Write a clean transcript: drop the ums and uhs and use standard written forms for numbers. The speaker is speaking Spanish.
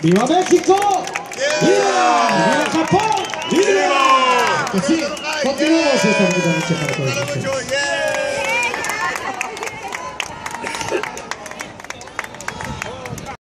¡Viva México! ¡Viva! ¡Viva Japón! ¡Viva! Que sí, continuamos esta bonita noche para todos ustedes.